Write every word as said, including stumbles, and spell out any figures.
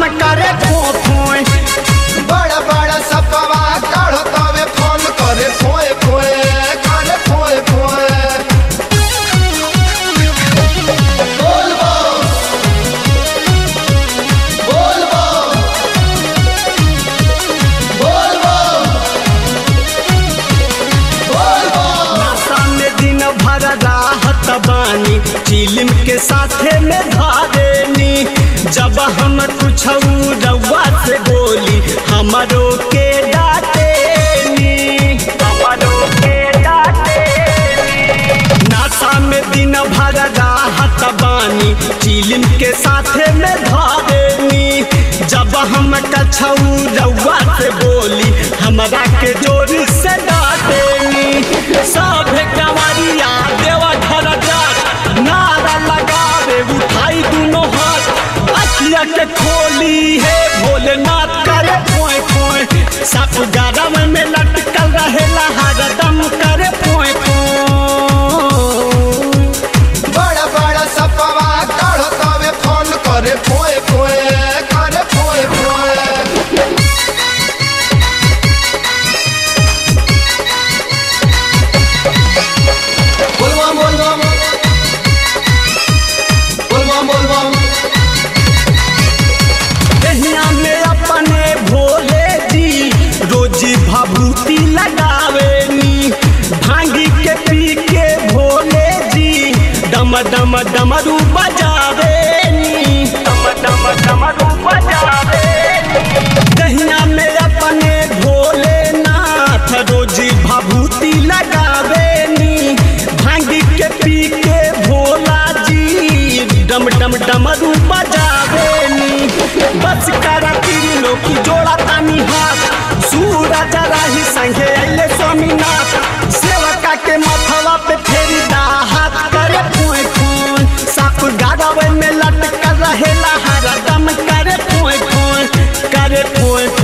करे फोए फोए। बड़ा बड़ा सपवा काढ़ो तवे फोन करे फोए फोए करे फोए फोए। बोल बम बोल बम बोल बम बोल बम। नासा में दिन भर राहत बानी चिलिम के साथे में धारेनी। जब हम कुछ रउआ से बोली हमारो के डांटेनी हमारो के डांटेनी। नासा में दिन भर राहत बानी चिलिम के साथे में धारेनी। जब हम कछऊ रउआ से बोली हमरा के जोर से डांटेनी। सब कवरिया देवा घर जात नारा लगावे उठाई दोनों हाथ। अखिया के खोली है भोलेनाथ करे फोए फोए। साप गरम में लटकल रहेला हरदम करे फोए फोए। बड़ा बड़ा सपवा काढ़ो तवे फोन करे फोए फोए करे फोए फोए। बोल बम बोल बम बोल बम बोल बम। दहिया में अपने भोले जी रोजी भभूति लगावेनी। भांगी के पी के भोले जी डम डम डमरू बजावेनी डम डम डमरू बजावेनी। दहिया में अपने भोलेनाथ रोजी भभूति लगावेनी। भांगी के पी के भोला जी डम डम डमरू बजावेनी। बस करा तीनों की जोड़ा तानी हाथ सूरज राही संगे अले स्वामीनाथ। सेवका के मथवा पे फेरी दा हाथ करे फोए फोए। साप गाड़ावे में लटकल रहेला हरदम करे फोए फोए करे फोए फोए।